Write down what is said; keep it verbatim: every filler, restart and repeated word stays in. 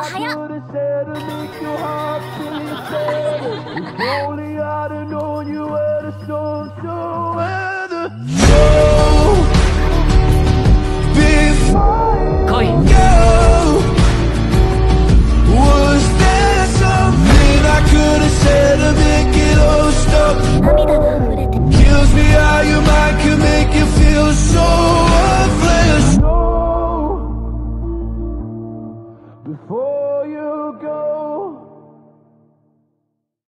早っ。 If only I'd have known you were the so so